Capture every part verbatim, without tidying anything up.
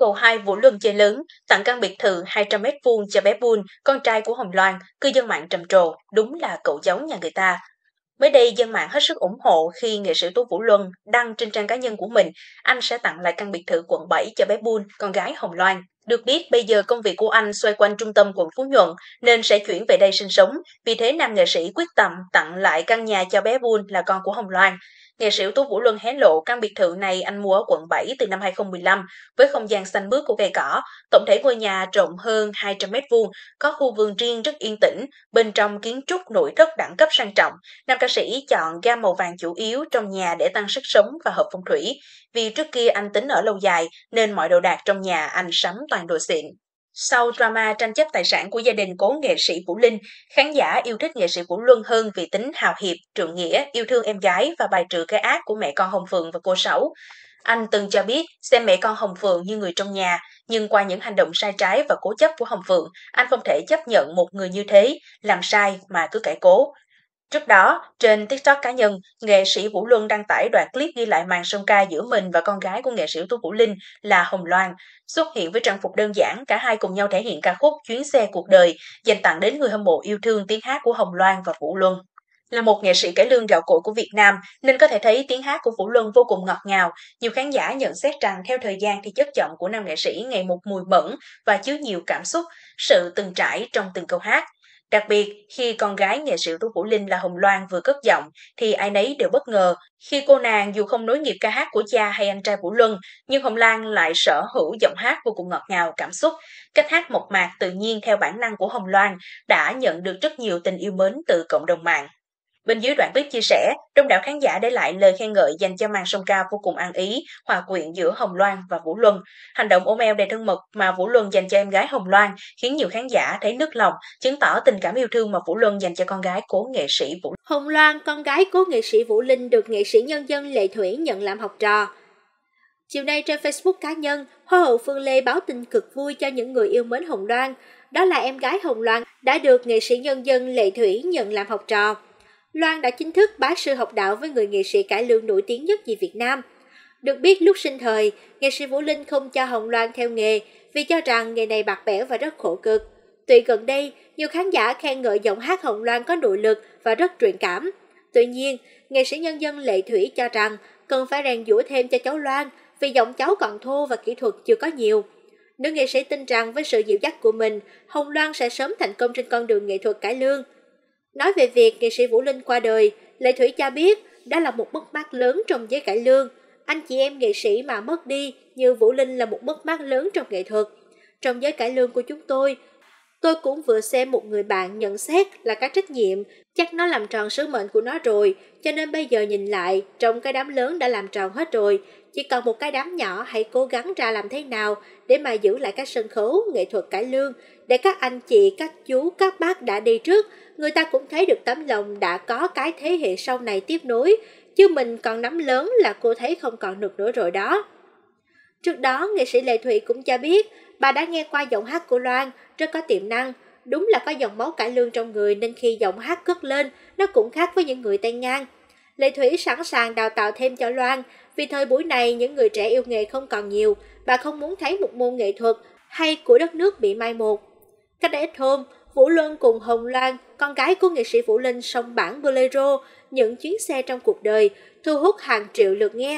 Cầu hai Vũ Luân chơi lớn, tặng căn biệt thự hai trăm mét vuông cho bé Bun, con trai của Hồng Loan, cư dân mạng trầm trồ, đúng là cậu cháu nhà người ta. Mới đây, dân mạng hết sức ủng hộ khi nghệ sĩ Tú Vũ Luân đăng trên trang cá nhân của mình, anh sẽ tặng lại căn biệt thự quận bảy cho bé Bun, con gái Hồng Loan. Được biết, bây giờ công việc của anh xoay quanh trung tâm quận Phú Nhuận nên sẽ chuyển về đây sinh sống, vì thế nam nghệ sĩ quyết tâm tặng lại căn nhà cho bé Bun là con của Hồng Loan. Nghệ sĩ Tú Vũ Luân hé lộ căn biệt thự này anh mua ở quận bảy từ năm hai không một lăm với không gian xanh mướt của cây cỏ. Tổng thể ngôi nhà rộng hơn hai trăm mét vuông, có khu vườn riêng rất yên tĩnh, bên trong kiến trúc nội thất đẳng cấp sang trọng. Nam ca sĩ chọn gam màu vàng chủ yếu trong nhà để tăng sức sống và hợp phong thủy. Vì trước kia anh tính ở lâu dài nên mọi đồ đạc trong nhà anh sắm toàn đồ xịn. Sau drama tranh chấp tài sản của gia đình cố nghệ sĩ Vũ Linh, khán giả yêu thích nghệ sĩ Vũ Luân hơn vì tính hào hiệp, trượng nghĩa, yêu thương em gái và bài trừ cái ác của mẹ con Hồng Phượng và cô Sáu. Anh từng cho biết xem mẹ con Hồng Phượng như người trong nhà, nhưng qua những hành động sai trái và cố chấp của Hồng Phượng, anh không thể chấp nhận một người như thế, làm sai mà cứ cãi cố. Trước đó, trên TikTok cá nhân, nghệ sĩ Vũ Luân đăng tải đoạn clip ghi lại màn song ca giữa mình và con gái của nghệ sĩ Tú Vũ Linh là Hồng Loan. Xuất hiện với trang phục đơn giản, cả hai cùng nhau thể hiện ca khúc Chuyến xe cuộc đời, dành tặng đến người hâm mộ yêu thương tiếng hát của Hồng Loan và Vũ Luân. Là một nghệ sĩ cải lương gạo cội của Việt Nam, nên có thể thấy tiếng hát của Vũ Luân vô cùng ngọt ngào. Nhiều khán giả nhận xét rằng theo thời gian thì chất giọng của nam nghệ sĩ ngày một mùi mẫn và chứa nhiều cảm xúc, sự từng trải trong từng câu hát. Đặc biệt, khi con gái nghệ sĩ Tú Vũ Linh là Hồng Loan vừa cất giọng, thì ai nấy đều bất ngờ khi cô nàng dù không nối nghiệp ca hát của cha hay anh trai Vũ Luân, nhưng Hồng Loan lại sở hữu giọng hát vô cùng ngọt ngào, cảm xúc. Cách hát mộc mạc tự nhiên theo bản năng của Hồng Loan đã nhận được rất nhiều tình yêu mến từ cộng đồng mạng. Bên dưới đoạn clip chia sẻ, đông đảo khán giả để lại lời khen ngợi dành cho màn song ca vô cùng ăn ý, hòa quyện giữa Hồng Loan và Vũ Luân. Hành động ôm eo đầy thân mật mà Vũ Luân dành cho em gái Hồng Loan khiến nhiều khán giả thấy nức lòng, chứng tỏ tình cảm yêu thương mà Vũ Luân dành cho con gái cố nghệ sĩ Vũ. Hồng Loan, con gái cố nghệ sĩ Vũ Linh, được nghệ sĩ nhân dân Lệ Thủy nhận làm học trò. Chiều nay trên Facebook cá nhân, Hoa hậu Phương Lê báo tin cực vui cho những người yêu mến Hồng Loan. Đó là em gái Hồng Loan đã được nghệ sĩ nhân dân Lệ Thủy nhận làm học trò. Loan đã chính thức bái sư học đạo với người nghệ sĩ cải lương nổi tiếng nhất nhì Việt Nam. Được biết lúc sinh thời, nghệ sĩ Vũ Linh không cho Hồng Loan theo nghề vì cho rằng nghề này bạc bẽo và rất khổ cực. Tuy gần đây, nhiều khán giả khen ngợi giọng hát Hồng Loan có nội lực và rất truyền cảm. Tuy nhiên, nghệ sĩ nhân dân Lệ Thủy cho rằng cần phải rèn giũa thêm cho cháu Loan vì giọng cháu còn thô và kỹ thuật chưa có nhiều. Nữ nghệ sĩ tin rằng với sự dịu dắt của mình, Hồng Loan sẽ sớm thành công trên con đường nghệ thuật cải lương. Nói về việc nghệ sĩ Vũ Linh qua đời, Lệ Thủy cho biết đó là một mất mát lớn trong giới cải lương. Anh chị em nghệ sĩ mà mất đi như Vũ Linh là một mất mát lớn trong nghệ thuật. Trong giới cải lương của chúng tôi, tôi cũng vừa xem một người bạn nhận xét là cái trách nhiệm, chắc nó làm tròn sứ mệnh của nó rồi, cho nên bây giờ nhìn lại, trong cái đám lớn đã làm tròn hết rồi, chỉ còn một cái đám nhỏ hãy cố gắng ra làm thế nào để mà giữ lại cái sân khấu, nghệ thuật cải lương, để các anh chị, các chú, các bác đã đi trước, người ta cũng thấy được tấm lòng đã có cái thế hệ sau này tiếp nối, chứ mình còn nắm lớn là cô thấy không còn được nữa rồi đó. Trước đó, nghệ sĩ Lệ Thủy cũng cho biết bà đã nghe qua giọng hát của Loan, rất có tiềm năng. Đúng là có dòng máu cải lương trong người nên khi giọng hát cất lên, nó cũng khác với những người tay ngang. Lệ Thủy sẵn sàng đào tạo thêm cho Loan, vì thời buổi này những người trẻ yêu nghề không còn nhiều, bà không muốn thấy một môn nghệ thuật hay của đất nước bị mai một. Cách đây ít hôm, Vũ Luân cùng Hồng Loan, con gái của nghệ sĩ Vũ Linh song bản Bolero, những chuyến xe trong cuộc đời, thu hút hàng triệu lượt nghe.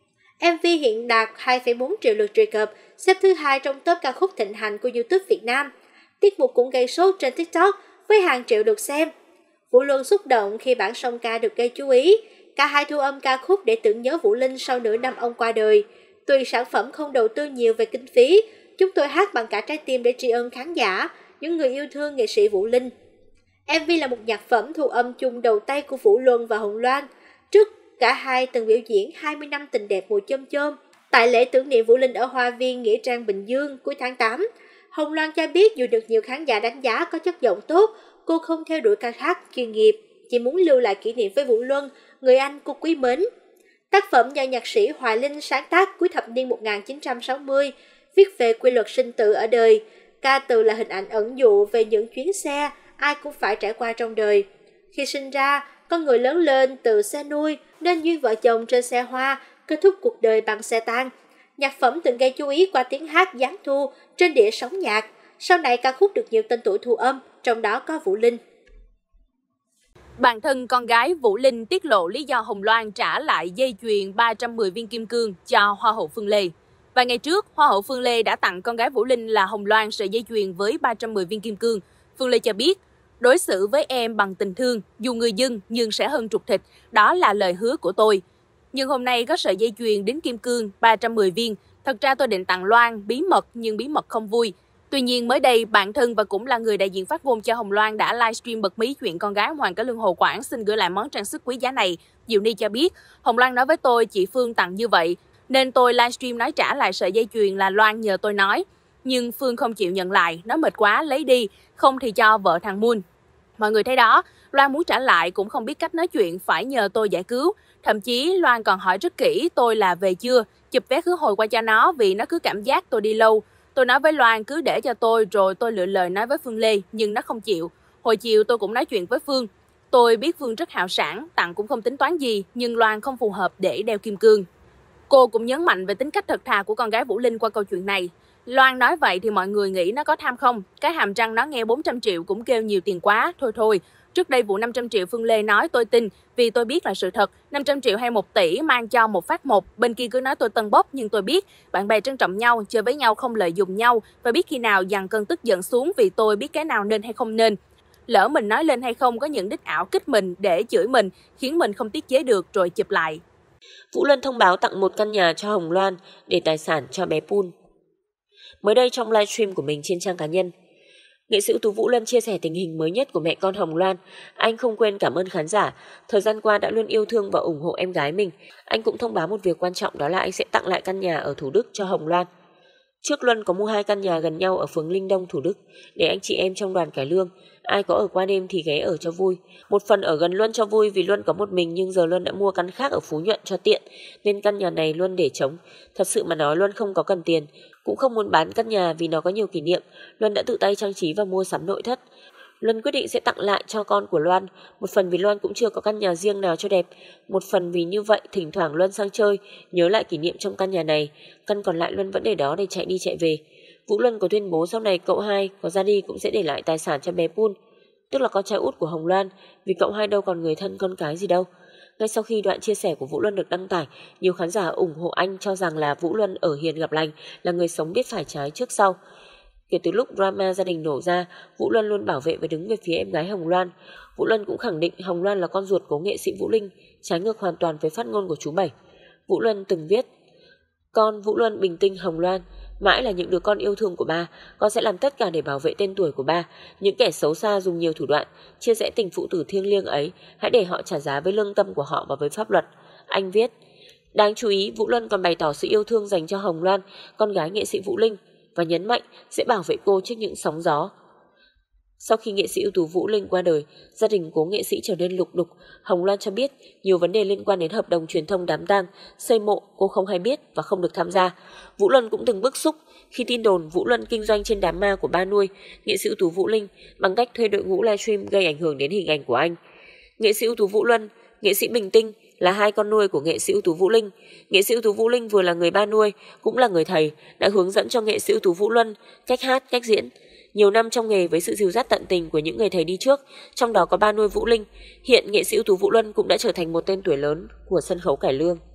em vê hiện đạt hai phẩy bốn triệu lượt truy cập, xếp thứ hai trong top ca khúc thịnh hành của YouTube Việt Nam. Tiết mục cũng gây sốt trên TikTok với hàng triệu lượt xem. Vũ Luân xúc động khi bản song ca được gây chú ý. Cả hai thu âm ca khúc để tưởng nhớ Vũ Linh sau nửa năm ông qua đời. Tuy sản phẩm không đầu tư nhiều về kinh phí, chúng tôi hát bằng cả trái tim để tri ân khán giả, những người yêu thương nghệ sĩ Vũ Linh. em vê là một nhạc phẩm thu âm chung đầu tay của Vũ Luân và Hồng Loan. Trước cả hai từng biểu diễn hai mươi năm tình đẹp mùa chôm chôm tại lễ tưởng niệm Vũ Linh ở Hoa Viên Nghĩa Trang Bình Dương cuối tháng tám. Hồng Loan cho biết dù được nhiều khán giả đánh giá có chất giọng tốt, cô không theo đuổi ca hát chuyên nghiệp, chỉ muốn lưu lại kỷ niệm với Vũ Luân, người anh cô quý mến. Tác phẩm do nhạc sĩ Hoài Linh sáng tác cuối thập niên một nghìn chín trăm sáu mươi, viết về quy luật sinh tử ở đời. Ca từ là hình ảnh ẩn dụ về những chuyến xe ai cũng phải trải qua trong đời. Khi sinh ra, con người lớn lên từ xe nuôi nên duyên vợ chồng trên xe hoa, kết thúc cuộc đời bằng xe tang. Nhạc phẩm từng gây chú ý qua tiếng hát giáng thu trên đĩa sóng nhạc. Sau này ca khúc được nhiều tên tuổi thu âm, trong đó có Vũ Linh. Bạn thân con gái Vũ Linh tiết lộ lý do Hồng Loan trả lại dây chuyền ba trăm mười viên kim cương cho Hoa hậu Phương Lê. Vài ngày trước, Hoa hậu Phương Lê đã tặng con gái Vũ Linh là Hồng Loan sợi dây chuyền với ba trăm mười viên kim cương. Phương Lê cho biết, đối xử với em bằng tình thương, dù người dưng nhưng sẽ hơn trục thịt, đó là lời hứa của tôi. Nhưng hôm nay có sợi dây chuyền đính kim cương ba trăm mười viên, thật ra tôi định tặng Loan bí mật nhưng bí mật không vui. Tuy nhiên mới đây, bạn thân và cũng là người đại diện phát ngôn cho Hồng Loan đã livestream bật mí chuyện con gái Hoàng Cải Lương Hồ Quảng xin gửi lại món trang sức quý giá này. Diệu Ni cho biết, Hồng Loan nói với tôi chị Phương tặng như vậy, nên tôi livestream nói trả lại sợi dây chuyền là Loan nhờ tôi nói. Nhưng Phương không chịu nhận lại, nói mệt quá lấy đi, không thì cho vợ thằng Moon. Mọi người thấy đó, Loan muốn trả lại cũng không biết cách nói chuyện, phải nhờ tôi giải cứu. Thậm chí Loan còn hỏi rất kỹ tôi là về chưa, chụp vé khứ hồi qua cho nó vì nó cứ cảm giác tôi đi lâu. Tôi nói với Loan cứ để cho tôi rồi tôi lựa lời nói với Phương Lê, nhưng nó không chịu. Hồi chiều tôi cũng nói chuyện với Phương. Tôi biết Phương rất hào sảng, tặng cũng không tính toán gì, nhưng Loan không phù hợp để đeo kim cương. Cô cũng nhấn mạnh về tính cách thật thà của con gái Vũ Linh qua câu chuyện này. Loan nói vậy thì mọi người nghĩ nó có tham không? Cái hàm răng nó nghe bốn trăm triệu cũng kêu nhiều tiền quá, thôi thôi. Trước đây vụ năm trăm triệu Phương Lê nói tôi tin vì tôi biết là sự thật. năm trăm triệu hay một tỷ mang cho một phát một. Bên kia cứ nói tôi tân bốc nhưng tôi biết. Bạn bè trân trọng nhau, chơi với nhau không lợi dụng nhau. Và biết khi nào dằn cơn tức giận xuống vì tôi biết cái nào nên hay không nên. Lỡ mình nói lên hay không có những đích ảo kích mình để chửi mình, khiến mình không tiết chế được rồi chụp lại. Vũ Lân thông báo tặng một căn nhà cho Hồng Loan để tài sản cho bé Poon. Mới đây trong livestream của mình trên trang cá nhân, nghệ sĩ ưu tú Vũ Lân chia sẻ tình hình mới nhất của mẹ con Hồng Loan. Anh không quên cảm ơn khán giả, thời gian qua đã luôn yêu thương và ủng hộ em gái mình. Anh cũng thông báo một việc quan trọng, đó là anh sẽ tặng lại căn nhà ở Thủ Đức cho Hồng Loan. Trước Luân có mua hai căn nhà gần nhau ở phường Linh Đông, Thủ Đức để anh chị em trong đoàn cải lương, ai có ở qua đêm thì ghé ở cho vui. Một phần ở gần Luân cho vui vì Luân có một mình, nhưng giờ Luân đã mua căn khác ở Phú Nhuận cho tiện nên căn nhà này Luân để trống. Thật sự mà nói, Luân không có cần tiền, cũng không muốn bán căn nhà vì nó có nhiều kỷ niệm. Luân đã tự tay trang trí và mua sắm nội thất. Luân quyết định sẽ tặng lại cho con của Loan, một phần vì Loan cũng chưa có căn nhà riêng nào cho đẹp, một phần vì như vậy thỉnh thoảng Luân sang chơi nhớ lại kỷ niệm trong căn nhà này. Căn còn lại Luân vẫn để đó để chạy đi chạy về. Vũ Luân có tuyên bố sau này cậu hai có ra đi cũng sẽ để lại tài sản cho bé Poon, tức là con trai út của Hồng Loan, vì cậu hai đâu còn người thân con cái gì đâu. Ngay sau khi đoạn chia sẻ của Vũ Luân được đăng tải, nhiều khán giả ủng hộ anh, cho rằng là Vũ Luân ở hiền gặp lành, là người sống biết phải trái trước sau. Kể từ lúc drama gia đình nổ ra, Vũ Luân luôn bảo vệ và đứng về phía em gái Hồng Loan. Vũ Luân cũng khẳng định Hồng Loan là con ruột của nghệ sĩ Vũ Linh, trái ngược hoàn toàn với phát ngôn của chú Bảy. Vũ Luân từng viết: "Con Vũ Luân bình tinh Hồng Loan, mãi là những đứa con yêu thương của ba, con sẽ làm tất cả để bảo vệ tên tuổi của ba. Những kẻ xấu xa dùng nhiều thủ đoạn chia rẽ tình phụ tử thiêng liêng ấy, hãy để họ trả giá với lương tâm của họ và với pháp luật." Anh viết. Đáng chú ý, Vũ Luân còn bày tỏ sự yêu thương dành cho Hồng Loan, con gái nghệ sĩ Vũ Linh, và nhấn mạnh sẽ bảo vệ cô trước những sóng gió. Sau khi nghệ sĩ ưu tú Vũ Linh qua đời, gia đình cố nghệ sĩ trở nên lục đục. Hồng Loan cho biết nhiều vấn đề liên quan đến hợp đồng truyền thông đám tang, xây mộ cô không hay biết và không được tham gia. Vũ Luân cũng từng bức xúc khi tin đồn Vũ Luân kinh doanh trên đám ma của ba nuôi, nghệ sĩ ưu tú Vũ Linh, bằng cách thuê đội ngũ livestream gây ảnh hưởng đến hình ảnh của anh. Nghệ sĩ ưu tú Vũ Luân, nghệ sĩ Bình Tinh là hai con nuôi của nghệ sĩ ưu tú Vũ Linh. Nghệ sĩ ưu tú Vũ Linh vừa là người ba nuôi, cũng là người thầy, đã hướng dẫn cho nghệ sĩ ưu tú Vũ Luân cách hát, cách diễn. Nhiều năm trong nghề với sự dìu dắt tận tình của những người thầy đi trước, trong đó có ba nuôi Vũ Linh, hiện nghệ sĩ ưu tú Vũ Luân cũng đã trở thành một tên tuổi lớn của sân khấu cải lương.